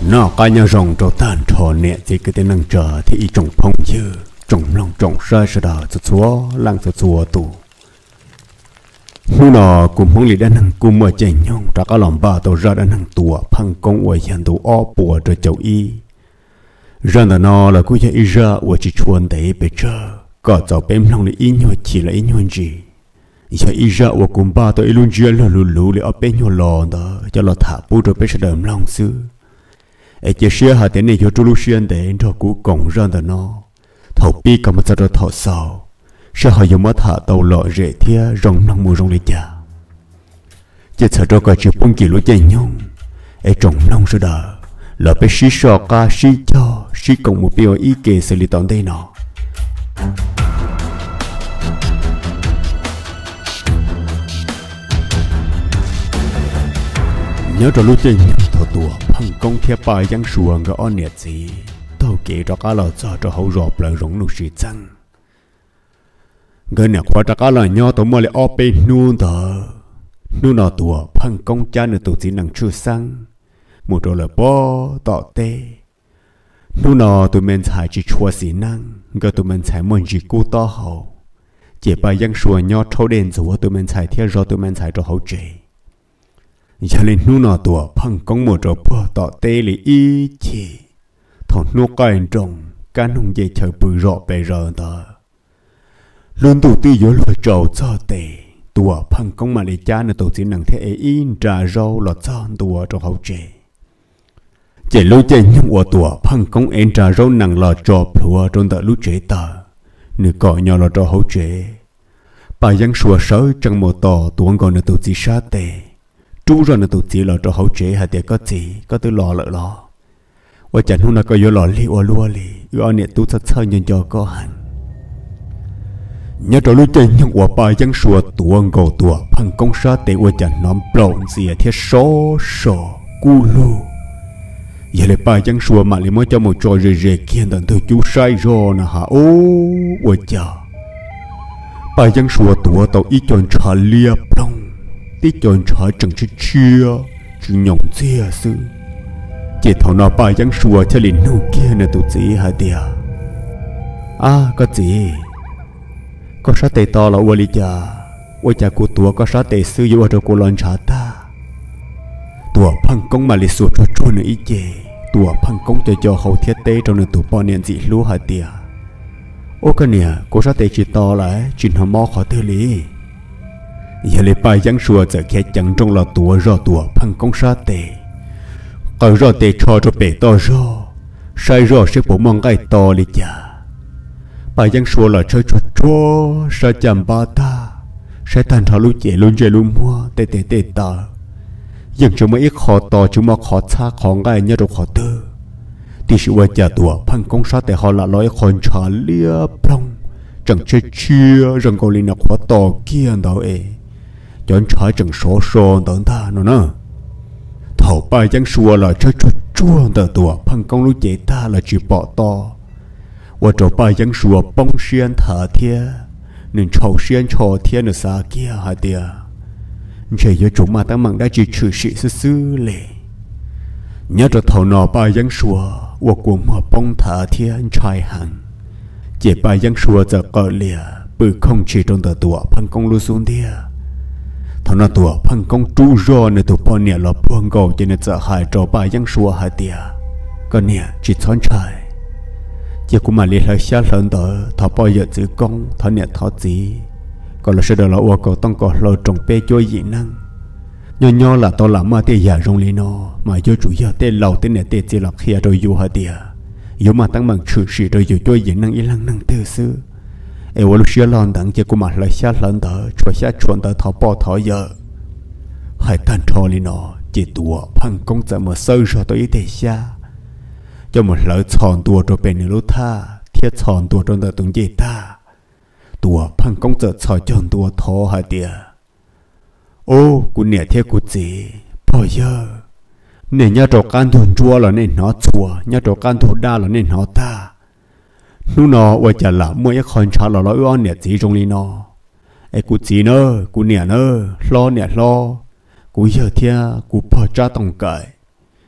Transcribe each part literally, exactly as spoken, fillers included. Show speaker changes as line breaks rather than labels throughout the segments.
nó cái nhà rồng trâu tan trò nè chỉ cái tên năng chờ thì trồng phong dư trồng lòng trồng sai sẽ đào sụt xúa lăng sụt xúa tù nu nó cùng phong lì đan năng cùng mở chạy nhông ra cái lòng ba tàu ra đan năng tua phăng công ở hiện tàu o bùa rồi chậu y ra là nó là cũng vậy ra ở chỉ chuồn để bị chờ có cháu bém lòng lì in nhau chỉ là in nhau gì giờ y ra ở cùng ba tàu luôn chia là lù lù lì ở bên nhau lò đó cho nó thả bút rồi bên sẽ đầm lòng xứ ấy chỉ xưa hà tiền này cho chú Lucian để cho cú cổng ra đó nó thầu pi cầm một giờ thầu sau sẽ họ dùng mất thả tàu lọ rễ thia rong nong mùa rong lấy cha chỉ sợ cho cả chịu bông kỳ lúa chạy nhung ấy trồng nong sẽ đỡ lỡ bé xí sọ ca xí cho xí cộng một biểu ý kề xử lý tận đây nó nhớ cho lúc chơi thầu tua phăng công theo bài giang xuồng cái on nhiệt gì tao kể cho cá lợn cho cho hậu rộp lại rong nụ xì chăng người này qua cho cá lợn nhau tao mua lại op bên nuông tờ nuông nọ tua phăng công cha nữa tụi chỉ năng chưa sang một rồi là bó tọ tê nuông nọ tụi mình xài chỉ chua xí năng người tụi mình xài mòn chỉ cú to hậu chỉ bài giang xuồng nhau thâu đèn rồi tụi mình xài theo rồi tụi mình xài cho hậu chế giờ lên nu nọ tua phăng công một rồi bơ tọ tê li y chỉ thằng nu cái trồng cá nông dây chờ bự rọ bề rờ tờ luôn tụ ti vô lúa trầu cho tê tua phăng công mà lấy cha nó tụ chỉ năng thế in trà rau lọt cho tua cho hậu chế chỉ lúa chế nhung của tua phăng công in trà rau năng lọt cho lúa trong tờ lúa chế tờ nửa cọ nhỏ lọt cho hậu chế bà giang sủa sới trong một tờ tuồng còn nó tụ chỉ sát tê chú rồi nó tụt chỉ là cho hậu chế hay để có gì có từ lò lợi lò và chẳng hôm nay có vô lò li ô lúa li ở nè tụt thật sơ nhân cho có hành nhớ cho lúc chơi những quả bài giang sủa tuồng cầu tua phăng công sát để và chẳng nóm bồn gì thiết số số cu lu giờ lại bài giang sủa mà lại mới cho một trò rề rề kia tận từ chú sai rồi nè hả ô và chờ bài giang sủa tua tàu ít chọn trả lia bông tí chọn trở chẳng chứ chia chứ nhộng chia sư chỉ thằng nào bài giang sủa cho liền nụ kia nè tụi gì hả tia à có gì có sát tệ to là uo li cha uo cha của tua có sát tệ sư uo cho cô lon trả ta tua phăng công mà li sụt cho chôn nữa ý chê tua phăng công cho cho hậu thiết tế trong nửa tụ bao niên dị lúa hả tia ô cái nè cô sát tệ chỉ to lại chỉ hầm mò khó tư lý giờ lấy bài giang sủa giờ kia chẳng trong là tua rò tua phăng công sát tệ còn rò tệ cho cho bể to rò sai rò sẽ bổ mong cái to đi chả bài giang sủa là chơi chuột chua sai chạm ba ta sai thành thảo lu chè luôn chè luôn mua tê tê tê ta nhưng chúng mới ít khó to chúng mà khó xa khó ngay nhớ được khó tư thì sự quan trả tua phăng công sát tệ họ là nói con trả lia plong chẳng chơi chia rằng cô linh nào khó to kia đâu ấy chọn trái chẳng số số tận ta nó nè thầu bài giang sủa là chơi chuột chua tờ tua phăng công lũ chế ta là chỉ bỏ to và trò bài giang sủa bông xiên thở thia nên trầu xiên trò thia nó xa kia hả tia chỉ do chúng mà tăng mạng đã chỉ trừ sĩ sư sư lệ nhớ cho thầu nọ bài giang sủa và cuồng mà bông thở thia trai hẳn chỉ bài giang sủa giờ cỡ lìa bự không chỉ trong tờ tua phăng công lũ xuống thia thằng nào tua phăng công chú rò này tụi bọn nè là buông gầu cho nên sợ hại trò bài giang sủa hả tia còn nè chỉ thon trai chỉ cũng mà liên hệ xa lớn tờ thọ bao giờ giữ công thọ nè thọ gì còn là sẽ được là ô cầu tông cầu lôi trồng pe cho dị năng nhỏ nhỏ là tao làm mà tiền giả rong li nó mà cho chủ yếu tiền lầu tiền nè tiền chỉ là kia rồi dù hả tia dù mà tăng bằng sự sự rồi dù cho dị năng ý năng năng tư sư ai vô lúc xưa lon đặng chỉ cũng mà lại xa lớn tờ cho xa chuẩn tờ thọ bao thọ giờ hai tan thọ li nó chỉ tua phăng công giờ mà sâu rồi tôi ý để xa cho một lỡ chọn tua rồi bên lúa tha thiết chọn tua trong tờ tung dây ta tua phăng công giờ chọn chọn tua thọ hả tia ô cụ nè theo cụ gì bao giờ nè nhà trò can thôn chua là nên nó chua nhà trò can thôn đa là nên nó ta nu nó và chả là mỗi cái con chó là lo nè gì trong li nó ai cụ gì nữa cụ nè nữa lo nè lo cụ giờ thia cụ bỏ cha tông cởi 我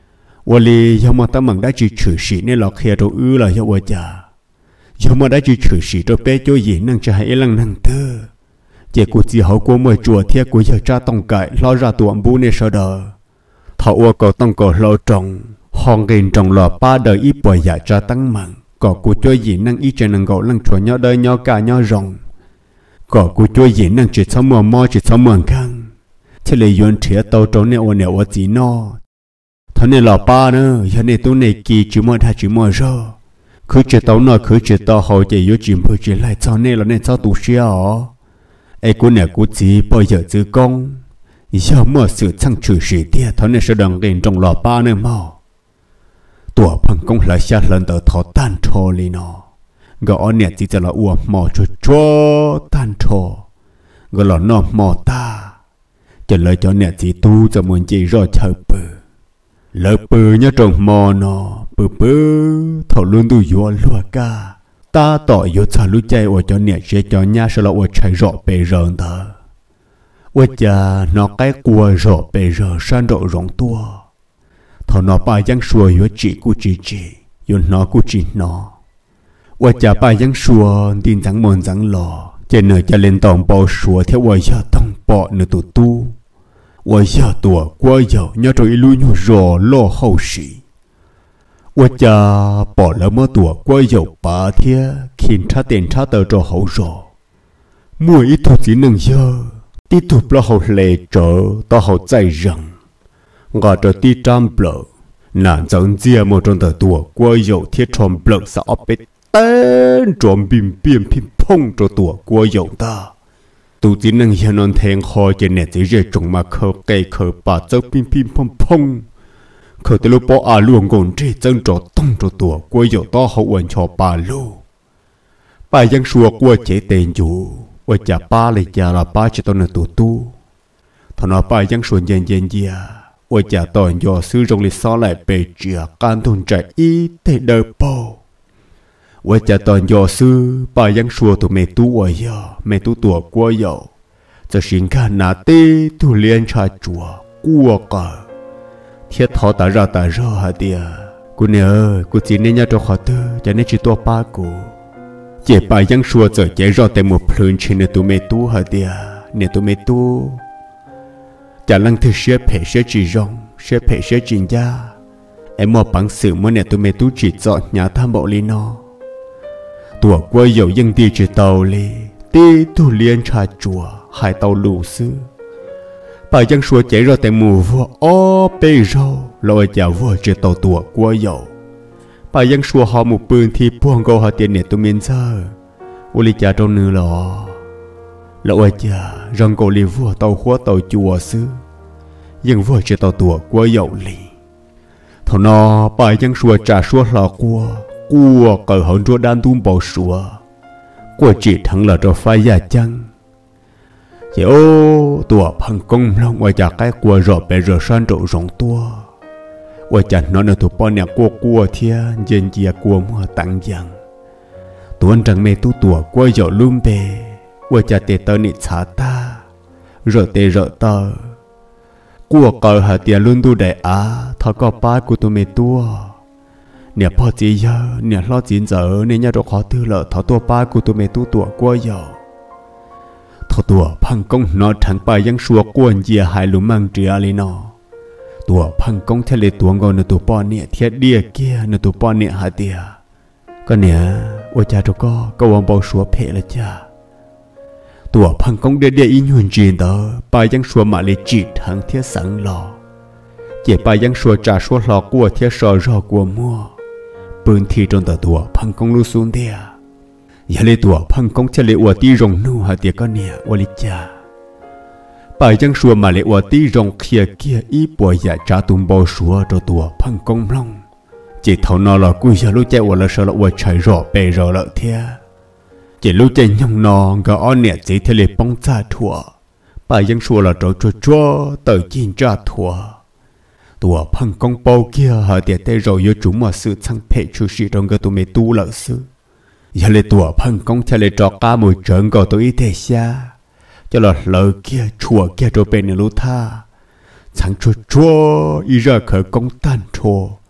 วันนี้ยามมาตั้งมังได้จีถือสีเนี่ยเราเขียตัวอื้อเลยว่าจะยามมาได้จีถือสีตัวเป๊ะจ่อยยินนั่งจะให้ลังนั่งเธอเจ้ากูจีเขากูเมื่อจัวเทียกูอยากจะต้องไก่ล้อราตัวบูเนี่ยเสดอถ้าว่าก็ต้องก็เราจงห้องเงินจงหล่อป้าเดออีป่วยอยากจะตั้งมังก็กูจ่อยยินนั่งอีเจนังก็ลังชวนย่อเดยย่อกาย่อรองก็กูจ่อยยินนั่งจิตสมองมอจิตสมองข้างเฉลยยนเถียโตตรงเนี่ยวันเนี่ยว่าจีนอท่านเนี่ยหล่อป้าเนอะยันเนี่ยตัวเนี่ยกีจิมอท่าจิมอรอคือจิตโตหน่อยคือจิตโตเขาจะยุ่จิมเพื่อจิไล่เจ้าเนี่ยเราเนี่ยเจ้าตูเชียวไอ้กูเนี่ยกูจีปล่อยเยอะจื้อกงย่อเมื่อสื่อช่างชื่อสีเทียท่านเนี่ยแสดงเด่นจงหล่อป้าเนอะมั่วตัวพังกงหลายชาติหลังเตอทอต้านโทลีนอก็อันเนี่ยจีจะละอ้วหมอชัวชัวต้านโทก็หล่อนอหมอตาจะเลยเจ้าเนี่ยจีตู้จะมวนจีรอเชอเปอเลยเปอเนี่ยจงมอนอเปอเปอถอดลุ้นดูยัวลัวกาตาต่อยุทธาลุใจว่าเจ้าเนี่ยเจ้าเจ้าเนี่ยสละว่าใช้รอไปเริงเถอะว่าจะนอกใกล้กลัวรอไปเริงสั้นรอรองตัวถอนอไปยังชัวยัวจีกูจีจียุนนอกูจีนอว่าจะไปยังชัวดินจังมนจังหล่อเจเนอจะเล่นตองเป่าชัวเที่ยวว่าจะต้องปอเนื้อตัวตู้ว่าจะตัวกว่าเหยาเนี่ยตัวอีลุยรอล่อเข้าสีว่าจะปอแล้วเมื่อตัวกว่าเหยาป่าเทียขินท่าเต็นท่าเตอรอเขารอมวยอีตัวจีหนึ่งเยอะที่ตัวปลาเขาเลยเจอต่อเขาใจรังก็จะตีจามเปล่านานจังเจียมจนแต่ตัวกว่าเหยาเทียชมเปล่าสาวเป็ดเต้นจอมบิมเปียมพิมพงตัวตัวกว่าเหยาตาตูจีนังเฮียนอนแทงคอเจเนตจะเรียกจงมาเคอไก่เคอป่าเจ้าพิมพิมพงพงเคอแต่ลูกปออาลวงกงเจจังจอต้องตัวตัวกว่าเหยาต่อเขาอวนชอป่าลูป่ายังชัวกว่าเจเตนอยู่ว่าจะป้าเลยจะละป้าจะต้องในตัวตู้ถนอป่ายังชวนเย็นเย็นเยียว่าจะตอนยอซื้อจงลิซ้อไหลไปเจียการทุนใจอีเตเดอโปว่าจะตอนยอซื้อป่ายังชัวตัวเมตุว่าเยอะเมตุตัวกว่าเยอะจะสินค้าหนาเต้ทุเรียนชาจัวกลัวก่อเทียทอตาเราตาเราฮะเดียกูเนี่ยกูจีเนี่ยจะขอเตอจะเนี่ยจิตัวป้ากูเจ็บป่ายังชัวเจอเจรอแต่หมดเพลินชินตัวเมตุฮะเดียเนี่ยตัวเมตุจะลังเธอเชื่อเพเชื่อจีรองเชื่อเพเชื่อจินยาไอ้หมอปังสื่อมันเนี่ยตัวเมตุจีจอดหยาทำบอกลีนอตัวกว่าอยู่ยังดีจีเตาเลยตีทุเรียนชาจัวหายเตาลูซื้อป่ายังชัวเจรอแต่หมูวัวอ้อเปโรลอยจะวัวจีเตาตัวกว่าอยู่ป่ายังชัวหอหมูปืนที่พวงโกหาเตียนเนี่ยตัวเมียนเซอร์อุลิจ่าตรงนื้อหรอแล้วว่าจะรังโกลีวัวเตาหัวเตาจัวซื้อยังวัวจีเตาตัวกว่าอยู่เลยทนอป่ายังชัวจ่าชัวหลอกกัวกัวเกิดหันตัวด้านตุ้มเบาชัวกัวจีทั้งหลอดไฟยาจังเจ้าตัวพังกงลงว่าจะใกล้กัวรอไปรอสั้นโดรองตัวว่าจะนอนในตัวปอนเนี่ยกัวกัวเทียเย็นเจียกัวมัวตั้งยังตัวจังเมตุตัวกัวหยอลุ่มเบว่าจะเตตนิชาตารอเตรอตอกัวเกิดหาเตียลุ่นดูได้อาทอก็ป้ากูตัวเมตัวเนี่ยพอจีเยอะเนี่ยล้อจีนเจอเนี่ยเนี่ยเราขอตื้อเลยทอตัวป้ากูตัวเมตุตัวกัวหยอทอตัวพังกงนอถังไปยังชัวกวนเยียหายลุมังเจียเลยนอตัวพังกงทะเลตัวงอนในตัวปอนเนี่ยเทียดเดียเกียในตัวปอนเนี่ยหาเดียก็เนี่ยว่าจ่าตัวก็ก็วางเบาชัวเพละจ้าตัวพังกงเดียเดียอินยุนจีนเตอไปยังชัวมาเลยจีทางเทียสังหล่อเจ็บไปยังชัวจ่าชัวหลอกกัวเทียสอรอกัวมัวปืนทีจนแต่ตัวพังกงลูซุนเดียอย่าเลยตัวพังกงเฉลี่ยอวตีรงนู่หาเดียก็เนี่ยวลิจ่าไปยังชัวมาเลยอวตีรงเคียเกียอีป่วยอยากจ่าตุ่มเบาชัวตัวตัวพังกงลงจีเท่านอหลอกกุยอย่ารู้ใจอวละเชลอวใช้รอไปรอละเทียจีรู้ใจยองนองก็อ้อนเนี่ยจีทะเลป้องจ่าถั่วไปยังชัวละตัวจัวจัวเตยกินจ่าถั่วตัวพังกงเปาเกียหาเดียได้เราอยู่จุ่มมาซื้อทั้งเพจชูชีตรงกับตัวเมตูเหล่าซื้ออย่าเลยตัวพังกงทะเลจอกก้ามือเจิงกับตัวอีเทเซียจะหลอดเหลาเกียชัวเกียตัวเป็นในรู้ท่าทั้งชัวชัวอีเรื่องเคยกงตันชัว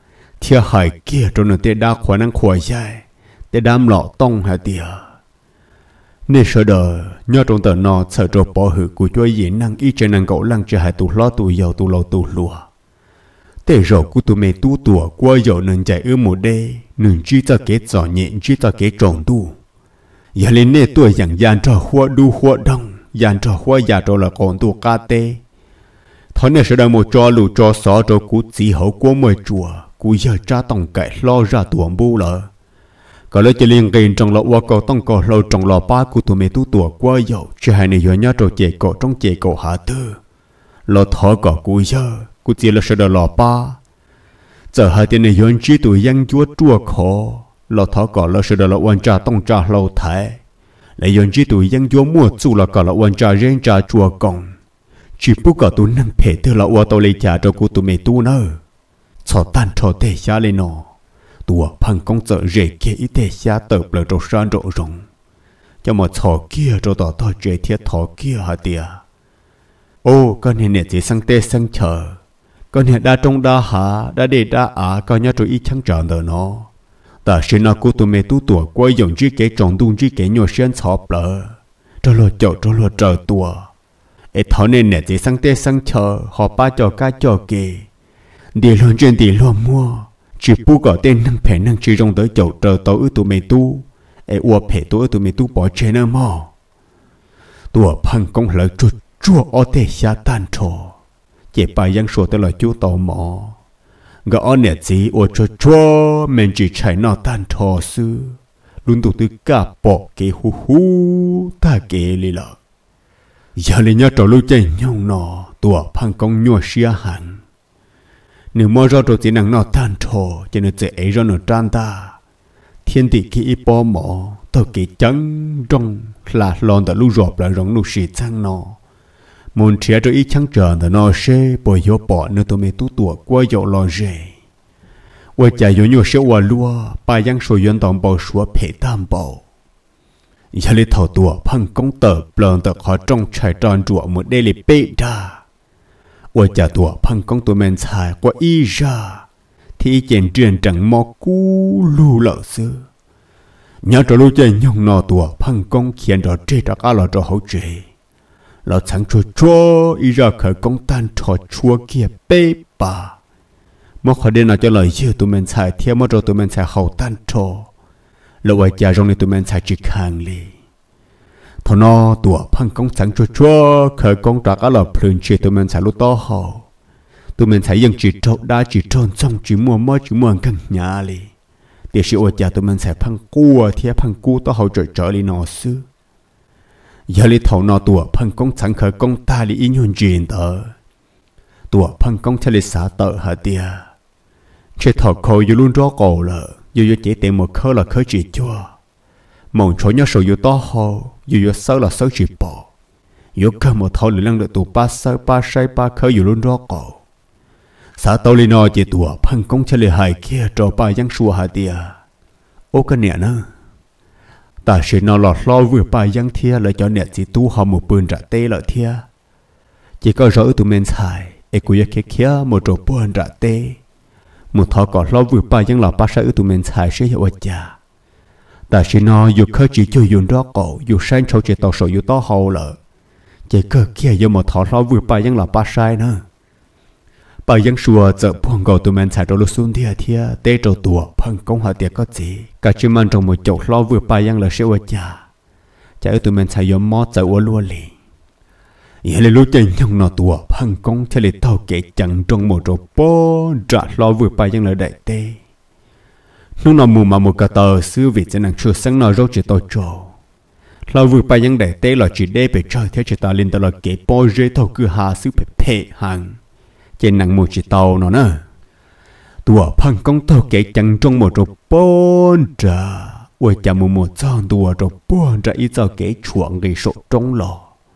thiệt hại kia trong nửa tê đa khóa năng khóa dài tê đam lọ tông hả tiệt nên sợ đời nhớ trong tờ nó sợ trò bỏ hử của cho dễ năng ý trên năng cậu lăng cho hai tụ lo tụ giàu tụ lâu tụ lùa tê rồi của tụ mẹ tụ tùa qua giàu nâng chạy ư một đê nâng chỉ cho kế giỏ nhẹ chỉ cho kế tròn tụ giờ lên nè tuổi dạng dàn trò hoa đu hoa đông dàn trò hoa già trò là còn tụ ca tê thôi nè sẽ đợi một trò lù trò xó trò cú chỉ hậu của mười chùa cú giờ cha tổng cậy lo ra tuồng bu lợ có lẽ chỉ liên kiện trong lọ qua cầu tông cầu lâu trong lọ ba của tụi mẹ tu tuổi qua dầu chỉ hai này do nhớ trò chè cổ trong chè cổ hạ tư lọ thọ cỏ cú giờ cú chỉ là sẽ đợi lọ ba giờ hai tên này do chỉ tụi dân chúa chua khó lọ thọ cỏ là sẽ đợi lọ quan trà tông trà lâu thái lại do chỉ tụi dân chúa mua chu là cỏ lọ quan trà riêng trà chua còng chỉ bút cỏ tụi năng phê từ lọ qua tàu lấy trà cho cú tụi mẹ tu nơ cho tan cho tê xa lên nó tùa phăng công trợ rễ kia ít tê xa tập lời trò san rộ rộng cho mà thọ kia cho tỏ tỏ rễ thiết thọ kia hả tìa ô con hiện nè chỉ sang tê sang chờ con hiện đa trong đa hả đa đề đa á con nhớ rồi ít chẳng tròn đời nó ta sẽ nói cô tụi mẹ tu tùa quay dòng chỉ kế tròn đun chỉ kế nhỏ sen thọ lỡ cho lo chậu cho lo trời tùa ê thọ nên nè chỉ sang tê sang chờ họ ba cho cá cho kì đi luôn trên đi luôn mua chỉ bu có tên năng phải năng chỉ trong tới chậu chờ tới ư tụi mày tu ai ua phải tụi tụi mày tu bỏ chơi nữa mà tụi phăng công lợi chua chua ở thế xa tan trò chỉ bài giang sổ tới là chú tàu mỏ gỡ ở nè gì ua chua chua mình chỉ chạy nó tan trò sư luôn tụi tôi cả bỏ cái hu hu ta kể lì lợ giờ lên nhớ trò lưu chơi nhau nọ tụi phăng công nhua xia hẳn nếu mua ra rồi chỉ năng nó tan trò cho nên sẽ ấy ra nó tràn ta thiên địa khi bỏ mỏ tao kỹ trắng trong là lon ta lưu rộp là rong lưu xì chăng nó muốn chia cho ít chăng chờ ta nó sẽ bỏ vô bỏ nơi tụi mày tu tuổi qua dạo lo rể qua chạy vô nhiều sẽ qua lúa bài giang sôi yên tòng bầu xúa phê tam bầu giờ lấy thầu tuổi phăng công tờ plon tờ khó trong trái tròn rùa một đây là bê đa我家多碰工多门菜过一下，提前真正莫咕噜老师。nhớ cho lúc chơi nhung nọ tua phăng công khiến cho chế ra cả lọ cho hậu chế, lọ sáng chua chua ý ra khởi công tan trò chua kia bê bà, mất khỏi đây nào cho lời chưa tụi mình xài theo mất rồi tụi mình xài hậu tan trò, lọ vậy cha trong này tụi mình xài chỉ hàng li. Thằng nó tua phăng công sáng chua chua khởi công trả cả lọ phun chế tụi mình xài lúc to hậu, tụi mình xài dân chỉ trâu đá chỉ trôn xong chỉ mua mới chỉ mua căn nhà li. Để sự ổn tụi mình sẽ phăng cua thì phăng cua tao hậu trợ trợ li nó xứ giờ li thầu nó tụi phăng công sáng khởi công ta li in hồn chuyện tờ tụi phăng công theo li xả tờ hả tia chế thầu khâu dù luôn rõ cổ là dù dù chỉ tiền một khơi là khơi chỉ chua mong chỗ nhớ sầu dù to hậu dù dù sâu là sâu chỉ bỏ dù cơ một thầu li lăng được tụi ba sâu ba say ba khơi dù luôn rõ cổ xã tàu li nó chỉ tụi phăng công cho li hại kia trò bài giang xua hả tia ô cái nè nữa ta sẽ nó lọt lo vừa bài giang thia lại cho nè chỉ tu họ một bươn trả tê lợi thia chỉ có rõ tụi mình xài e cú ya kia kia một trò bươn trả tê một thọ có lo vừa bài giang lọt ba sai tụi mình xài sẽ hiệu quả ta sẽ nó dù khơi chỉ cho dùng đó cổ dù sang châu chỉ tàu sổ dù to hậu lợ chỉ cơ kia do một thọ lo vừa bài giang lọt ba sai nữa bài giang xua giờ phong cầu tụi mình xài đồ lô xuân thia thia tê trâu tua phong công họ tiệt có gì cả chỉ mang trong một chỗ lo vừa bài giang là sẽ qua cha cha ở tụi mình xài giống mót giờ qua luôn liền vậy là lúc chơi nhung nọ tua phong công theo lịch tàu kể chẳng trong một chỗ bó trả lo vừa bài giang là đại tê lúc nào mù mà một cả tờ xưa vì cho nàng chua sáng nọ rau chỉ tàu trâu lo vừa bài giang đại tê là chỉ đê về chơi theo chỉ ta lên tờ là kể bó rễ tàu cứ hà xứ phải phê hàng trên nặng một chiếc tàu nó nè tùa phăng công tàu kể chẳng trong một chỗ bốn trà ôi chả một một tròn tùa chỗ bốn trà ít giờ kể chuộng gây sổ trong lò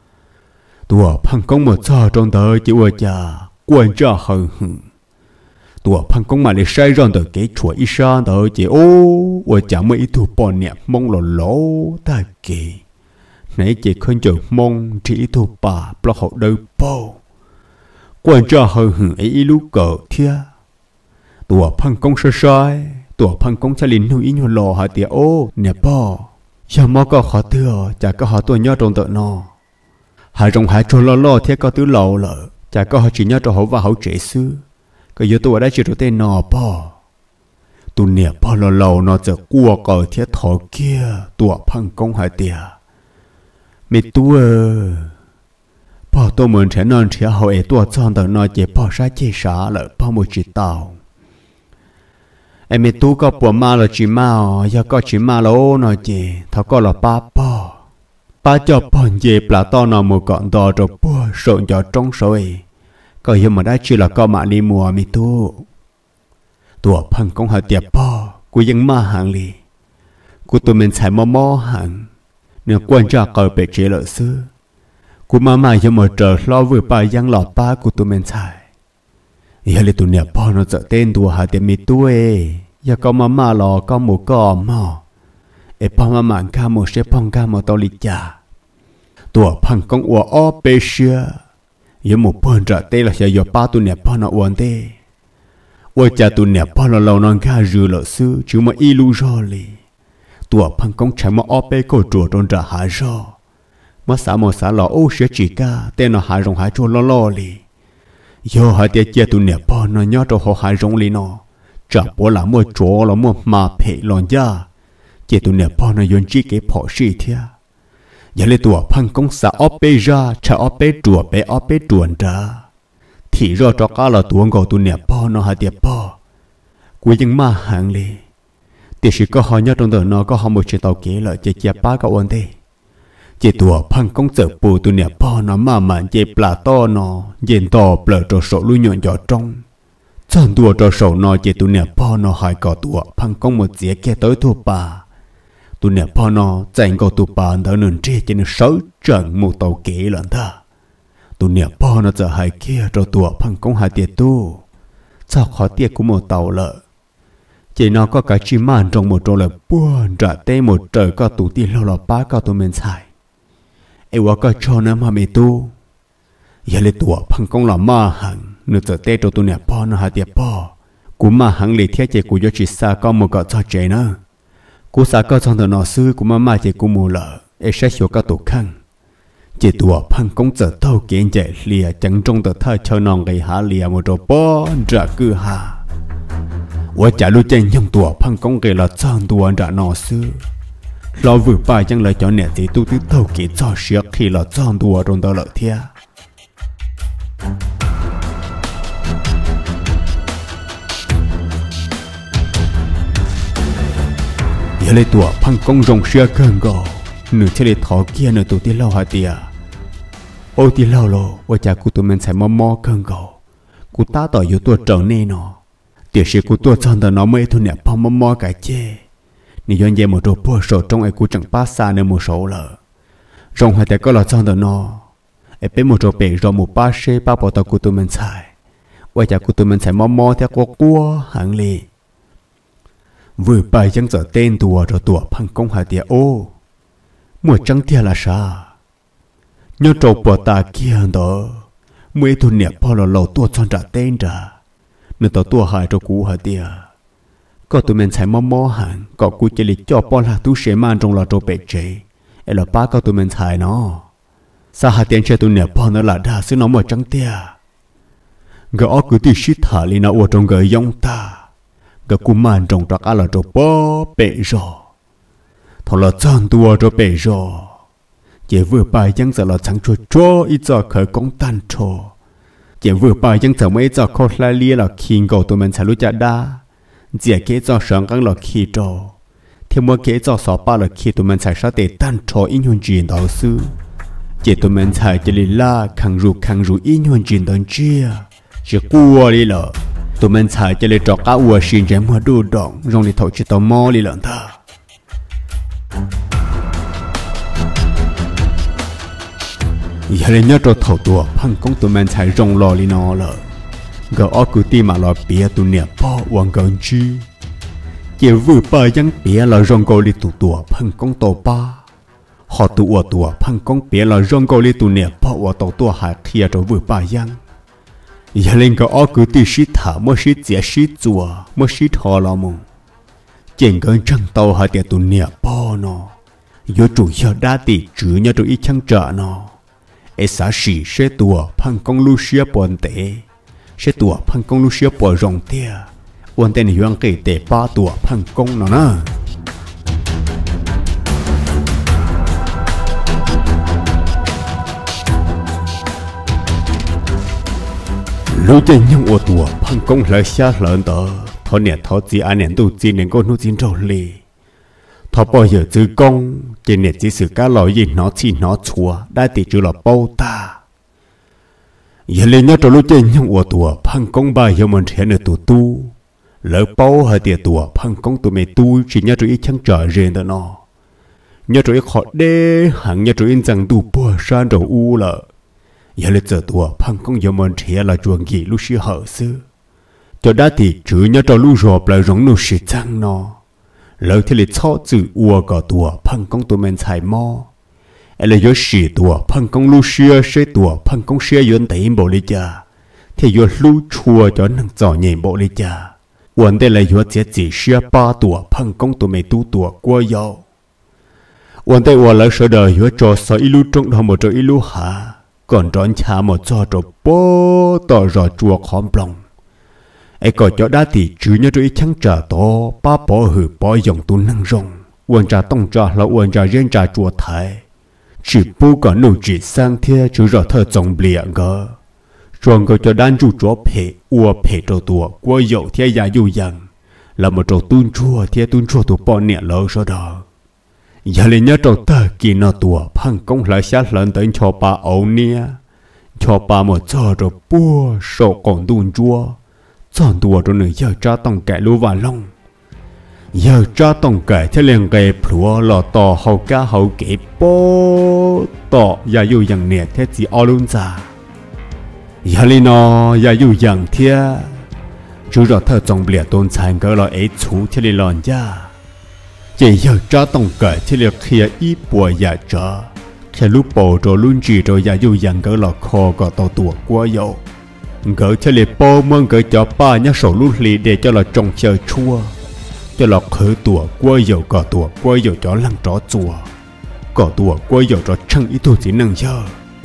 tùa phăng công một trò trong tờ chỉ ôi chả quên trà hờ hừng tùa phăng công mà để sai ròn tờ kể chuộng ít sang tờ chỉ ô ôi chả mấy ít tùa bỏ nẹp mong lò lỗ ta kì nãy chỉ khơi chờ mong chỉ tùa bà bỏ hậu đời bao quan cho hơi hưởng ấy lúc cỡ thia tua phăng công sơ soi tua phăng công sẽ lính nuôi ít nhiều lò hả tiệt ô nè bò giờ mò có khó thừa chả có họ tua nhớ trong tợ nọ hai trong hai trôi lo lo thế có tứ lầu lợ chả có họ chỉ nhớ trong hậu và hậu trẻ xưa cái giờ tua đã chỉ trong tên nọ bò tu nè bò lo lầu nóจะกลัวก่อเทียถอเกี้ยตัวพังกงหายเตียมีตัวพอตัวเหมือนเช่นนั้นเทียเขาเอตัวจอนแต่นอเจ็บพอใช้เจสาเลยพอมือจีเต่าไอมีตัวก็ปวดมาเลยจีมาอ๋อยาก็จีมาแล้วนอเจเขาก็ละป้าป้อป้าจะผ่อนเจ็บปลาต้อนอมือก่อนดอจะปวดส่งจะจงสวยก็ยังมาได้จีละก็มาลีมัวมีตัวตัวพังกงหาเตียป้อกูยังมาห่างลีกูตัวมันใช้มอมอห่างเนื้อกวนจากเกยเป็ดเจริญซื้อกูมาใหม่ยังมาเจอล้อvừaไปยังหลอดป้ากูตัวมันใช่ยังเลยตัวเนี่ยป้อnóจะเต้นตัวหาเตียมีตัวเอยังก็มามาหลอก็หมูก็หม้อเอป้อมาหมั่นข้าหมูเชฟป้องข้าหมูตอลิจ่าตัวพังกงอัวอ้อเปเชียยังหมูป้อนจะเต้ละเชียป้าตัวเนี่ยป้อนอ้วนเต้ว่าจะตัวเนี่ยพอเราเรานอนข้าจือเราซื้อจือมาอีลูจอเลยตัวพังกงใช้มาอ้อเป้ก็จั่วจนจะหายจอมาสามสาหล่อโอ้เสียจีก้าแต่นอหายรงหายจั่วล่อล่อเลยย่อหายเดียเจียตัวเนี่ยพอนอนย่อตัวหายรงเลยนอจับปวดหลังมัวจั่วแล้วมัวมาเพ่หลอนย่าเจียตัวเนี่ยพอนอนยนจีเก็บพอชีเทียอย่าเลยตัวพังกงสาอ้อเป้จ้าใช้อ้อเป้จั่วเป้อ้อเป้จั่วจ้าที่รอจอกาเราตัวงอตัวเนี่ยป้อนอหาเดียป้อกูยังมาห่างเลยเดี๋ยวสิก็หอยอดตรงเดินนอก็หอมหมดเชตเอาเก๋เลยเจเจียป้าก็วันเดเจตัวพังกงเจอปูตัวเนี่ยป้อนอมาหมันเจปลาต้อนอเย็นต่อเปลือกตัวโสลุยหย่อนหยอดจงจันตัวตัวโสนอเจตัวเนี่ยป้อนอหายก่อตัวพังกงหมดเสียแก่ตัวทั่วป่าตัวเนี่ยป้อนอใจงก่อตัวป่าเดินหนึ่งเจเจนเสาจังหมูเตาเก๋หลังท่าตัวเนี่ยพ่อน่าจะหายเกี้ยตัวตัวพังกงหายเตียตู้เจ้าขอเตี้ยกูหมดเต่าเลยเจนอก็กะชิมานตรงหมดตรงเลยป้วนจะเต้หมดเจอก็ตูตีเราเราป้าก็ตัวเมนใส่ไอ้ว่าก็ชอน้ำมาเมตู้อย่าเลยตัวพังกงหล่อมาหังเนื้อจะเต้ตัวตัวเนี่ยพ่อน่าหายเตียพ่อกูมาหังเลยเทียเจกูยชิซาก็หมดก็ชอเจนะกูสาก็ชอนตัวหนอซื้อกูมามาเจกูหมดเลยไอ้เชี่ยวก็ตกข้างเจตัวพังกงจะเท่าเกณฑ์ใจเลียจังจงแต่ถ้าชาวนองไกหาเลียมดป้อนจะคือหาว่าจะรู้ใจยังตัวพังกงไกละจ้างตัวจะนอซื้อเราvừaไปยังเลยจอเนี่ยตีตู้ตื้อเท่าเกณฑ์จ่อเสียที่เราจ้างตัวตรงตลอดเทียอย่าเลยตัวพังกงจงเสียเกินก็หนึ่งเฉลี่ยทอเกียร์หนึ่งตัวที่เล่าหาเตียโอ้ที่เล่าโลว่าจากกูตัวมันใส่มอมอเกินก็กูตาต่ออยู่ตัวเจ้าแน่นอเดี๋ยวสิกูตัวจอนแต่น้องไม่ทุนเนี่ยพอมอมอไก่เจ้นี่ย้อนเยี่ยมหมดตัวพวกโสดจงไอ้กูจังป้าซาในหมู่โสเลยจงหายแต่ก็เราจอนแต่นอไอ้เป็นหมู่ตัวเป๋รอหมู่ป้าเช่ป้าปอตกูตัวมันใส่ว่าจากกูตัวมันใส่มอมอแท้กลัวหางเลยvừaไปยังจะเต้นตัวตัวตัวพังกงหาเตียโอมัวจังเทียละชาเนื้อโจปวดตาเกียนต่อเมื่อทุนเนี่ยพอเราเราตัวจอนจะเต้นจ้าเนื้อตัวตัวหายตัวกูหาเตียก็ตัวมันใช้มอมอหันก็กูจะหลีกจ่อปอลาตุเชมันตรงเราตัวเป็ดเจไอเราป้าก็ตัวมันใช้เนาะสาหัสเตียนเชตัวเนี่ยพอเนื้อละดาซึ่งน้องมัวจังเตียก็ออกกูที่ชิดหาลีน่าอวดตรงเกยยงตาก็กูมันตรงตะการเราตัวป้อเป็ดจอทอเราจ้างตัวตัวเป็ดจอเจ้าvừaไปยังจะเราจังชัวชัวอีจอเคยกงตันโชเจ้าvừaไปยังจะไม่จอโคตรละเลียเราคิงกูตัวมันใช้รู้จักได้เจ้าเกจอสังกังเราขี้โตเที่ยวมัวเกจอสอบป้าเราขี้ตัวมันใช้สเตตันโชอินยนจีนต่อซื้อเจ้าตัวมันใช้จะลีลาขังรูขังรูอินยนจีนตอนเจียจะกลัวเลยเหรอตัวมันใช้จะเลยจอกก้าวชินใจมัวดูดองรงในถอดจิตตัวมอเลยเหรอท่าอย่าเลยเนี่ยตัวเท่าตัวพังกงตัวมันใช้รงรอลีนอเลยก็ออกกูตีมาลอยเปียตัวเนี่ยป้อวังกันจีเกี่ยวvừaไปยังเปียเรารงโกลีตัวตัวพังกงโตป้าหอตัวตัวพังกงเปียเรารงโกลีตัวเนี่ยป้อว่าตัวตัวหาเทียตัวvừaไปยัง giờ lên có ó cứ từ sĩ thả mua sĩ dẻ sĩ chùa mua sĩ thò là mù trên cái trăng tàu hai tiệt tụi nè po nó yo chủ giờ đa tỷ chữ nhớ tụi ít chăng trợ nó ấy xã sĩ sẽ tua phăng công lu xia bồn tệ sẽ tua phăng công lu xia bồn rồng tia quan tên là yuan kể tệ ba tua phăng công nó nè lúc trên những ô tua phăng công lại xa lớn đó thọ nè thọ gì anh nè tu gì nè con nuôi chín trâu lì thọ bao giờ chữ công trên nè chỉ sự cá lòi gì nó chỉ nó chua đã tỷ chữ là bao ta giờ lên nhớ trâu lúc trên những ô tua phăng công ba giờ mình sẽ nè tu tu lỡ bao hai tiệt tua phăng công tụi mày tu chỉ nhớ trâu ít chẳng trở riêng đó nó nhớ trâu ít khó đê hẳn nhớ trâu ít rằng tu bùa san trâu u lợ giờ lên giờ tua phăng công giờ mình sẽ là chuồng gì lúc xưa hở xưa cho đã thì chữ nhớ cho lũ rộp lại rong nụ sĩ chăng nó lời thì lịch cho chữ ua cả tua phăng công tụi mình xài mò ấy là do sĩ tua phăng công lũ xưa sẽ tua phăng công xưa yến tây bộ lý cha thì do lũ chua cho năng giỏi nhẹ bộ lý cha vấn đề là do chỉ chỉ xưa ba tua phăng công tụi mình tu tua qua giàu vấn đề là lỡ sợ đời do cho sợ ilu trong đó một chỗ ilu hả còn tròn cha một cho cho bố tỏ rõ chua khom plong ấy có cho đã thì chữ nhớ tôi chẳng trả to ba bỏ hử bỏ dòng tu năng rong uốn trả tông trả là uốn trả riêng trả chùa thái chỉ bu có nụ chỉ sang thế chữ rõ thơ dòng bìa ngờ rồi có cho đan chu chúa phê ua phê trâu tua qua dậu thế gia du dần là một trâu tuôn chua thế tuôn chua tu bỏ nhẹ lỡ sau đó giờ lên nhớ trâu tơ kỳ nó tua phăng công lại sát lần tới cho ba ấu nia cho ba một giờ rồi bua sổ còn tuôn chua chọn đùa rồi nữa giờ cha tông kẻ lúa và lông giờ cha tông kẻ thế liền kẻ plua lò to hậu cá hậu kẻ bố to giờ yêu rằng nè thế chỉ ao luôn già giờ li nó giờ yêu rằng thế chú rõ thơ trong bìa tôn sản cái là ấy chú thế li lòn cha chỉ giờ cha tông kẻ thế liền kia ít bùa giờ cha khi lúc bầu rồi luôn chỉ rồi giờ yêu rằng cái là kho có to tuổi quá dậu gỡ cho liệt bao mong gỡ cho ba nhá sổ lút lì để cho là trồng chờ chua cho là khởi tủa quay dầu cỏ tủa quay dầu cho lăng chó chùa cỏ tủa quay dầu cho chân ít thôi chỉ năng chờ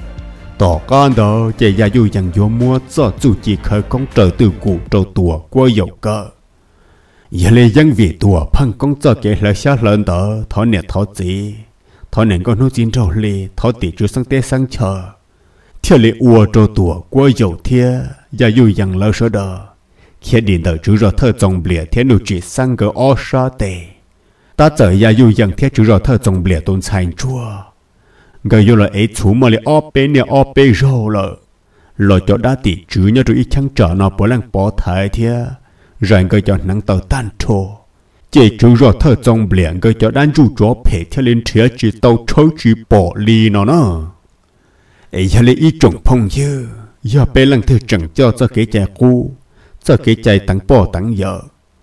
tỏ con đó chạy ra dù rằng vô mua cho dù chỉ khởi công trở từ cụ trâu tủa quay dầu cỡ giờ lấy dân vì tủa phăng công cho kẻ lại sát lớn đó thọ nẹt thọ gì thọ nẹt con nốt chín trâu lì thọ tỷ chú sang tê sang chờ theo lệ ua trâu tủa qua dầu thia và dù rằng lỡ sơ đờ khi điện tử chú rõ thơ dòng bìa thế nụ chỉ sang gỡ o sa tề ta trở và dù rằng thế chú rõ thơ dòng bìa tôn thành chua gỡ dù là ấy chú mà lệ o bê nè o bê rô lợ lọ cho đá tỷ chú nhớ rồi ít chẳng trở nó bỏ lăng bỏ thái thia rồi gỡ cho nắng tàu tan trô chỉ chú rõ thơ dòng bìa gỡ cho đan chú chó phê theo lên thia chỉ tàu trâu chỉ bỏ ly nó nó ấy giờ lấy ý trồng phong dơ giờ bé lăng thư chẳng cho cho cái chạy cu cho cái chạy tặng bỏ tặng vợ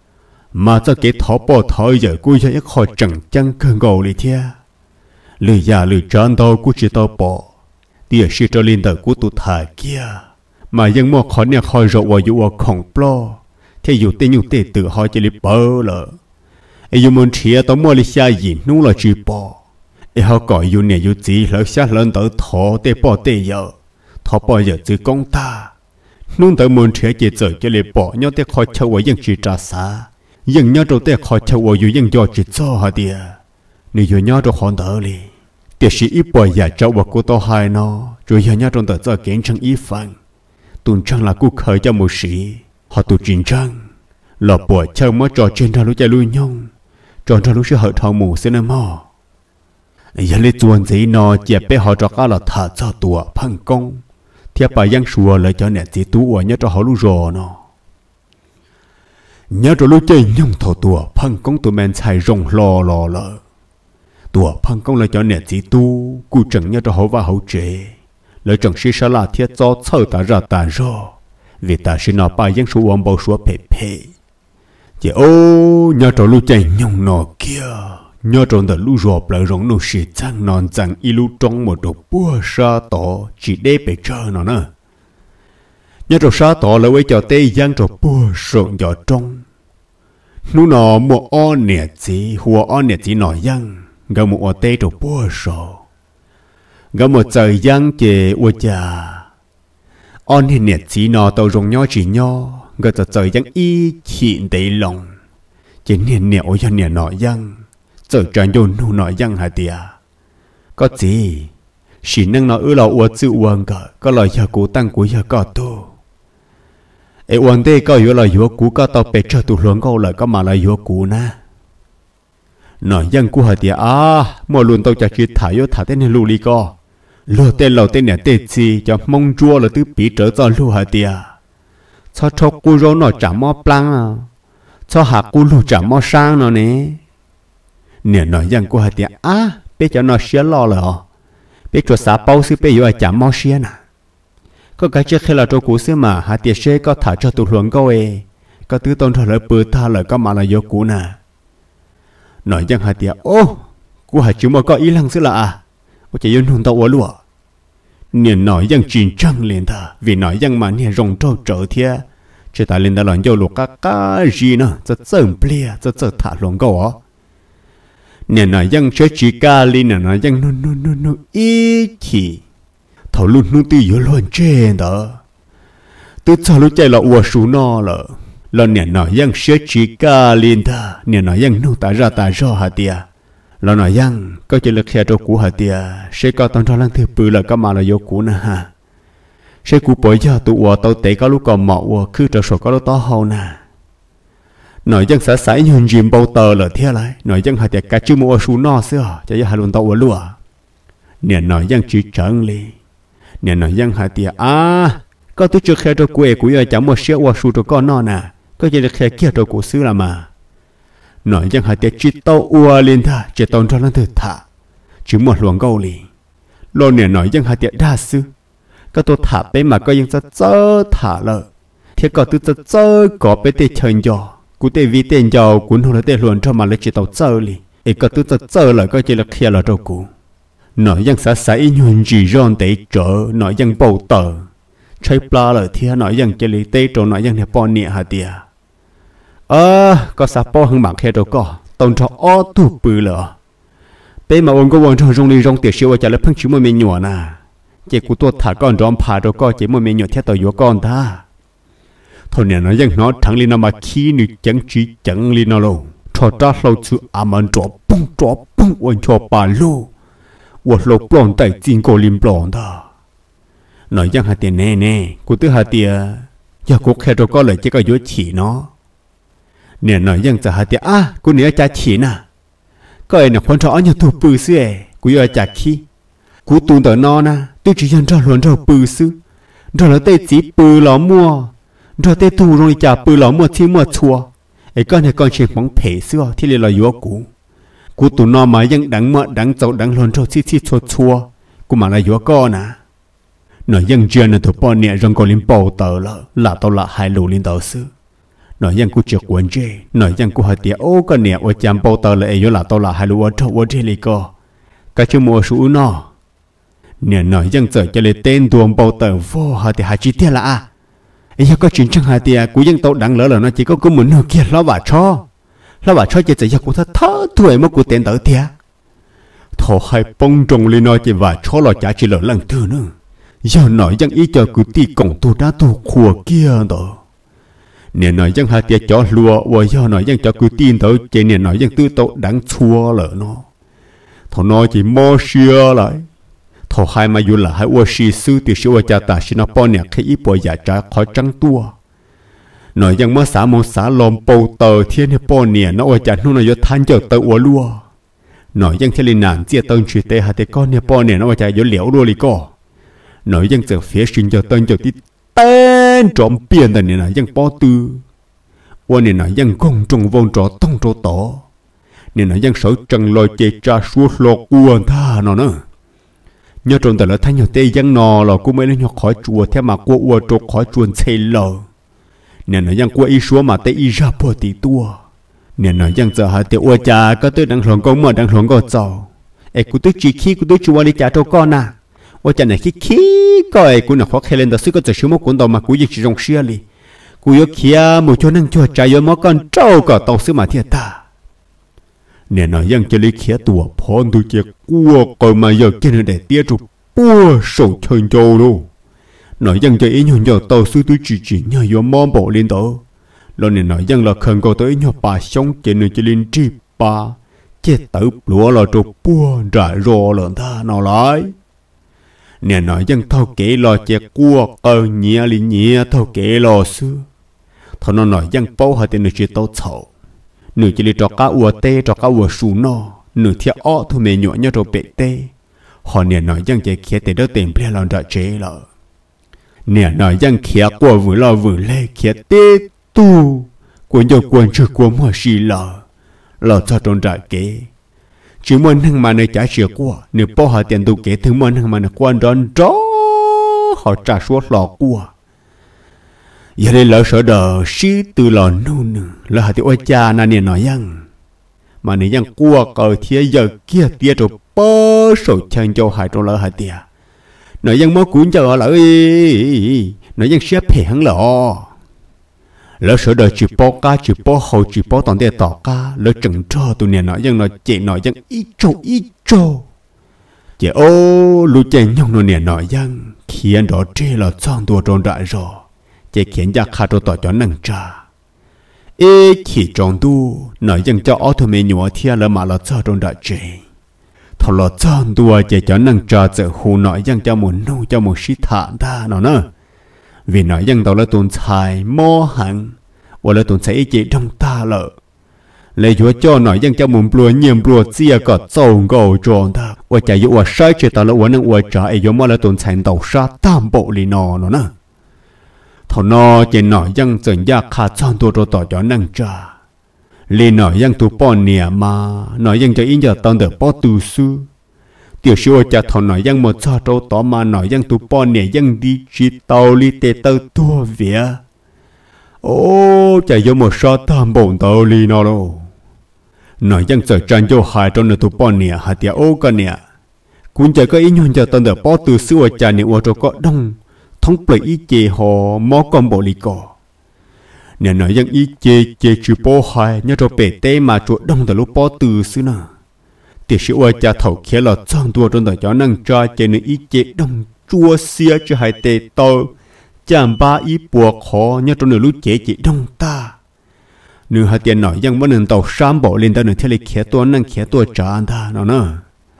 mà cho cái thọ bỏ thọ giờ cu giờ ít khỏi chẳng chăng cơn gầu đi thia lười già lười tròn đâu cu chỉ tao bỏ tia sĩ cho linh đời cu tụt thải kia mà dân mua khó nè khỏi rộ vào dụ khổng plo thế dụ tên dụ tê tự hỏi chỉ lấy bơ lợ ấy dụ muốn chia tao mua lấy xa gì nung là chỉ bỏ ấy họ gọi dù nè dù gì lỡ sát lên tới thọ tê bỏ tê giờ thọ bỏ giờ chứ công ta nung tới muốn trẻ chỉ giờ cho lệ bỏ nhau tê khỏi châu ở dân chỉ trả xa dân nhau đâu tê khỏi châu ở dù dân do chỉ cho họ đi nếu dù nhau đâu họ đỡ đi tiệt sĩ ít bỏ giờ châu và cô to hai nó rồi giờ nhau trong tờ cho kiến trang ít phần tuần trang là cô khởi cho một sĩ họ tụ trình trang lọ bỏ châu mới trò trên ra lối chạy lui nhông trò ra lối sẽ hở thọ mù xin em mò giờ lấy chuồn gì nó chỉ bé họ cho các là thả cho tua phăng công thiệp bài giang sùa lại cho nè chỉ tú ở nhớ cho họ lú rò nó nhớ cho lú chơi nhung thọ tua phăng công tụi men xài rồng lò lò lợ tua phăng công lại cho nè chỉ tú cụ chẳng nhớ cho họ vào hậu chế lại chẳng xí sa la thiệp cho sơ ta ra ta rò vì ta xin nó bài giang sùa ông bao sùa phê phê chỉ ô nhớ cho lú chơi nhung nó kia nhớ trong đời lũ rộp lại rong nụ sĩ chăng non chăng y lũ trong một đồ bùa sa tỏ chỉ để bể chờ nó nè nhớ rồi sao tỏ là với cho tây giang rồi bùa sượng cho trong nu nọ một on nè chỉ hùa on nè chỉ nọ giang gặp một ở tây rồi bùa sượng gặp một trời giang chè ua cha on nè nè chỉ nọ tàu rồng nho chỉ nho gặp cho trời giang y chịn đầy lòng chỉ nè nè ôi cho nè nọ giang trời tràn vô nu nọ giang hả tia có gì chỉ năng nó ư là ua chữ uang cả có lời giờ cú tăng cú giờ có tu ê uang đây có yếu là yếu cú có tao bể cho tụ luồng câu lời có mà là yếu cú na nói dân cú hỏi tiệt à mua luôn tao cho chị thả yếu thả tên lưu li co lừa tên lầu tên nè tên gì cho mong chua là tứ bị trở cho lưu hỏi tiệt cho cho cú rô nó chả mò plăng à cho hạ cú lưu chả mò sang nó nè nè nói dân cú hỏi tiệt à biết cho nó xé lo rồi biết cho xã bao xí bây giờ chả mò xé nè có cái chiếc khi là trâu cũ xí mà hạt tiệt xe có thả cho tụ luồng câu ấy có tứ tôn thôi lại bự tha lại có mà là vô cũ nè nói rằng hạt tiệt ô cú hạt chúng mà có ý lăng xí là à ô chỉ yêu nôn tao uống lụa niệm nói rằng chín trăng liền ta vì nói rằng mà niệm rồng trâu trở thia chỉ ta lên ta làm vô lục cá cá gì nữa rất dởm bia rất dởm thả luồng câu ó niệm nói rằng chơi chỉ cá lên niệm nói rằng nu nu nu nu ý thì thầu luôn nu tư yếu luôn trên đó tôi cho lúc chạy là uổng số nó là là niệm nói rằng chơi chỉ cá lên ta niệm nói rằng nu ta ra ta ra hạt tiệt là nói rằng có chỉ lực hệ cho cũ hạt tiệt sẽ có tao cho lăng thứ bự là có mà là vô cũ nè ha sẽ cũ bởi giờ tụ uổng tao tệ có lúc còn mọ uổng cứ trở số có lúc to hậu nè nói rằng sẽ xảy nhường dìm bao tờ là thế lại nói rằng hạt tiệt cả chữ mua số nó xưa cho hai luôn tao uổng lúa niệm nói rằng chỉ trắng li niệm nói rằng hạt tiệt à có tôi chưa hệ cho cũ ấy cũ giờ chẳng mua xe uổng số cho con nó nè có chỉ lực hệ kia cho cũ xưa là mà nói rằng hạt tiệt chỉ tao ua lên thà chỉ tao cho nó thực thả chứ một luồng câu lì lô nè nói rằng hạt tiệt đa sư các tôi thả bé mà có những rất dơ thả lợ thế có tôi rất dơ có bé tê chân giò cú tê vi tên giò cuốn hồ là tê luồn cho mà lấy chỉ tao dơ lì ấy có tôi rất dơ lợi có chỉ là kia là đâu cũ nói rằng xã xã ý nhuận gì ròn tê trở nói rằng bầu tờ chơi pla lợi thế nói rằng chỉ lấy tê trộn nói rằng nè bọn nè hạt tiệt ờ có sao po hơn bạn khe đâu có tông cho ó tụ bự lợ bé mà ông có quan trong trong đi trong tiệt siêu trả lời phăng chữ mà mình nhọ nè chỉ của tôi thả con tròn phá đâu có chỉ mà mình nhọ theo tàu gió con ta thôi nè nói rằng nó thằng linh nó mà khi nữ chẳng chỉ chẳng linh nó đâu cho ta lâu chữ ám ăn trọ bung trọ bung quên cho bà lô quật lộc plon tại chính cổ lim plon ta nói rằng hạt tiền nè nè của tôi hạt tiền giờ cuộc khe đâu có lời chỉ có dối chỉ nó nè nói rằngจะหาเดียอ่ะกูเนี่ยจะฉีน่ะก็ไอ้เนี่ยคนชอบเอาตัวปื้อซื้อกูอยากจะขี้กูตูนแต่นอนนะตัวจีนชอบล้วนชอบปื้อซื้อเราแล้วเตะจีปื้อหล่อมัวเราเตะตูรงจ่าปื้อหล่อมัวที่มัวชัวไอ้ก้อนเนี่ยก้อนเชียงของเผยซื้อที่เรียนเราอยู่กูกูตูนนอนมายังดังมัวดังเจ้าดังล้วนชอบชี้ชี้ชัวชัวกูมาเลยอยู่ก้อนนะหน่อยยังเจียนเนี่ยตัวป้อนเนี่ยรังกอลินเป่าเตอละหล่าตัวละหายหลูลินเตอซื้อnói rằng cô chưa quên chơi nói rằng cô hỏi tiệt ô cái nè ở chạm bao tờ lại yếu là tao là hai lúa ở trong ở trên này co cái chú mua số nó nè nói rằng giờ cho lấy tên tuồng bao tờ vô hỏi tiệt hai chi tiết là à ấy có chuyện chẳng hai tiệt cô dân tao đáng lỡ là nó chỉ có cô muốn nó kia lo bà cho lo bà cho chỉ chỉ cho cô thở thở tuổi mà cô tên tờ tiệt thọ hai bông trồng lên nói chỉ và cho lo trả chỉ lỡ lần thứ nữa giờ nói rằng ý cho cô ti cổng tôi đã tu khua kia đó nè nói rằng hạt tiệt cho lúa và do nói rằng cho cứ tin tới chỉ nè nói rằng tư tộc đáng chua lỡ nó thọ nói chỉ mò xưa lại thọ hai mà dù là hai uo xì sư thì sư cha ta xin nó bỏ nè khi ít bỏ giả trả khỏi trắng tua nói rằng mới xả một xả lom bầu tờ thiên nè bỏ nè nó uo cha nó nói than cho tờ uo lúa nói rằng thế liền nản chia tơn chuyện tệ hạt tiệt con nè bỏ nè nó uo cha uo liễu lúa li co nói rằng giờ phía xin cho tơn cho tí tên trộm biển này là dân bỏ tư, quan này là dân công trồng vốn trọ tông trọ tỏ, này là dân sở trần lòi chế trà suốt lọt uổng tha nó nữa, nhớ trộn tại là thay nhau tây dân nọ là cũng mấy đứa nhỏ khỏi chùa theo mà qua uổng trọ khỏi chuồn xây lờ, này là dân qua y số mà tây y ra bỏ tỷ tua, này là dân giờ hai tiêu uổng trà có tới đang hưởng công mà đang hưởng có giàu, ấy cũng tới chỉ khi cũng tới chùa đi trả cho con à. 我讲那ขี้ขี้coiกูน่ะขอแค่เล่นแต่ซื้อก็จะชื่อมกุนต่อมากูยังจะรงเชียเลยกูยกเขียมูจนั่งจ่อใจยมกันเจ้าก็ต้องซื้อมาเทียตาเนี่ยน้อยยังจะเลยเขียตัวพรตัวเจ้ากูก็มาอยากกินอะไรเตี้ยจุปัวส่งเชิญโจลูน้อยยังจะอีหยองต่อซื้อตัวจีจีเนี่ยยมมองบอกเล่นต่อแล้วเนี่ยน้อยยังเราเคยก็ตัวอีหยองป่าช่องเจนจะเล่นจีป่าเจ็ดตัวปลัวเราจุปัวจ่ายรอหลังท่าหน่อไรเนี่ยน้อยยังเท่าเก๋รอเจ้ากูเออเนียลิเนียเท่าเก๋รอซื้อเท่านั้นน้อยยังเป้าหาแต่หนึ่งจีโตเฉาหนึ่งจะเลยจอกก้าอัวเต้จอกก้าอัวสูนอหนึ่งเที่ยอ้อทุ่มเมียหยเนี่ยโรเปเต้หอเนี่ยน้อยยังจะเขียแต่เด้อเต็มเปลี่ยนเราจะเจละเนี่ยน้อยยังเขียกว่าวุ่นเราวุ่นเล่เขียเต้ตู้กวนโยกวนชื่อกวนหัวชีละเราจะโดนด่าเก๋chỉ muốn thằng mà nơi trả chìa qua nếu bao họ tiền tụ kế thứ muốn thằng mà nó quan đón đó họ trả suốt lọ qua giờ đây lỡ sợ đờ xí từ lò nô nè lỡ họ thì ôi cha na nè nói rằng mà nếu rằng qua cờ thế giờ kia tia rồi bơ sầu chân cho hai trong lỡ hai tia nói rằng mó cuốn cho họ lỡ nói rằng xếp hề hắn lọ lỡ sợ đời chỉ bỏ cá chỉ bỏ hậu chỉ bỏ toàn để tỏ cá lỡ chừng cho tụi nè nói rằng nó chị nói rằng ít trâu ít trâu chị ô lu chị nhung nó nè nói rằng khiến đó trê là chọn tua tròn đại rồi chị khiến ra khá trâu tỏ cho nâng trà ê chỉ tròn tu nói rằng cho ó thôi mẹ nhỏ thiên lỡ mà là cho tròn đại trê thọ là chọn tua chị cho nâng trà giờ hù nói rằng cho muốn nô cho một sĩ thả đa nó nè vì nói rằng tao là tuần xài mò hẳn và là tuần xài chỉ trong ta lợ lấy chúa cho nói rằng cho muốn bùa nhiệm bùa chia cả dầu gầu tròn ta và chạy dụ và sai chỉ tao là uốn năng uốn trả ấy giống mà là tuần xài tàu sát tam bộ lì nọ nó nè thằng nó chỉ nói rằng dần ra khá chọn tôi rồi tỏ cho năng trả lì nói rằng tụ bỏ nè mà nói rằng cho ý giờ tao được bỏ từ xưa tiểu sư ơi cha thằng nói rằng một sao trâu tỏ mà nói rằng tụ bỏ nè rằng đi chỉ tàu li tê tàu tua vía ô cha giống một sao tam bổn tàu li nó đâu nói rằng giờ tranh cho hai trong nửa tụ bỏ nè hai tia ô cái nè cũng chỉ có ý nhon cho tao được bỏ từ xưa cha nè ô cho có đông thống bậy ý chê họ mó con bộ li cỏ nè nói rằng ý chê chê chỉ bỏ hai nhớ cho bể tê mà chuột đông từ lúc bỏ từ xưa nè tiểu sĩ ơi cha thầu kia là chọn tua trong đời cho năng tra trên nơi ý chế đông chua xia cho hai tê tơ chạm ba ý buộc khó nhớ trong nửa lúc chế chỉ đông ta nửa hai tiền nói rằng vẫn nên tàu sam bỏ lên ta nửa theo lịch khía tua năng khía tua trả ta nó nè